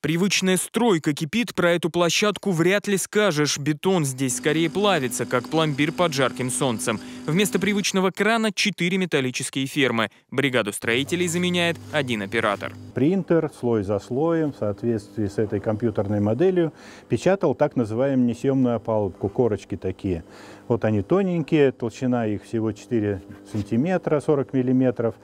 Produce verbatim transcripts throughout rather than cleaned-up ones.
Привычная стройка кипит, про эту площадку вряд ли скажешь. Бетон здесь скорее плавится, как пломбир под жарким солнцем. Вместо привычного крана четыре металлические фермы. Бригаду строителей заменяет один оператор. Принтер слой за слоем в соответствии с этой компьютерной моделью печатал так называемую несъемную опалубку, корочки такие. Вот они тоненькие, толщина их всего четыре сантиметра, сорок миллиметров.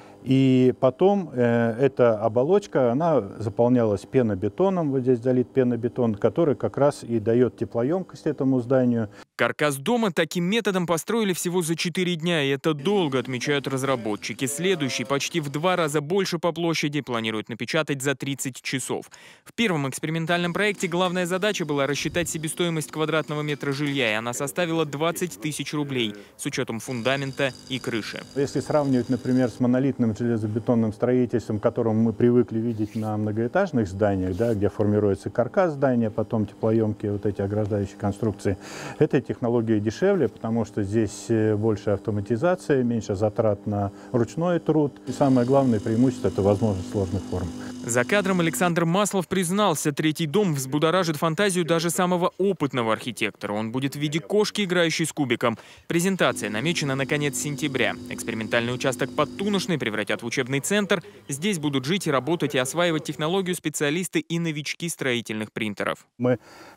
И потом э, эта оболочка, она заполнялась пенобетоном, вот здесь залит пенобетон, который как раз и дает теплоемкость этому зданию. Каркас дома таким методом построили всего за четыре дня, и это долго, отмечают разработчики. Следующий, почти в два раза больше по площади, планируют напечатать за тридцать часов. В первом экспериментальном проекте главная задача была рассчитать себестоимость квадратного метра жилья, и она составила двадцать тысяч рублей, с учетом фундамента и крыши. Если сравнивать, например, с монолитным железобетонным строительством, которым мы привыкли видеть на многоэтажных зданиях, да, где формируется каркас здания, потом теплоемкие вот эти ограждающие конструкции, эта технология дешевле, потому что здесь больше автоматизация, меньше затрат на ручной труд. И самое главное преимущество – это возможность сложных форм. За кадром Александр Маслов признался, третий дом взбудоражит фантазию даже самого опытного архитектора. Он будет в виде кошки, играющей с кубиком. Презентация намечена на конец сентября. Экспериментальный участок под Туношной превратят в учебный центр. Здесь будут жить и работать и осваивать технологию специалисты и новички строительных принтеров. Мы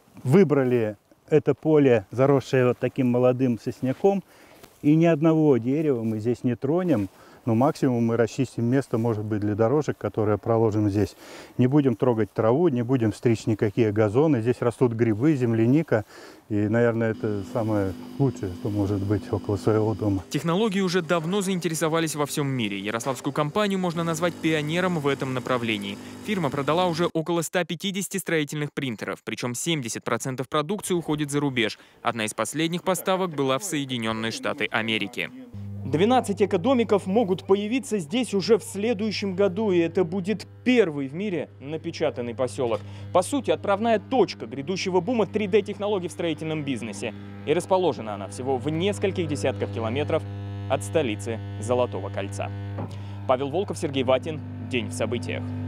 выбрали это поле, заросшее вот таким молодым сосняком, и ни одного дерева мы здесь не тронем. Но максимум мы расчистим место, может быть, для дорожек, которые проложим здесь. Не будем трогать траву, не будем стричь никакие газоны. Здесь растут грибы, земляника. И, наверное, это самое лучшее, что может быть около своего дома. Технологии уже давно заинтересовались во всем мире. Ярославскую компанию можно назвать пионером в этом направлении. Фирма продала уже около ста пятидесяти строительных принтеров. Причем семьдесят процентов продукции уходит за рубеж. Одна из последних поставок была в Соединенные Штаты Америки. двенадцать экодомиков могут появиться здесь уже в следующем году, и это будет первый в мире напечатанный поселок. По сути, отправная точка грядущего бума три дэ технологий в строительном бизнесе. И расположена она всего в нескольких десятках километров от столицы Золотого кольца. Павел Волков, Сергей Ватин. День в событиях.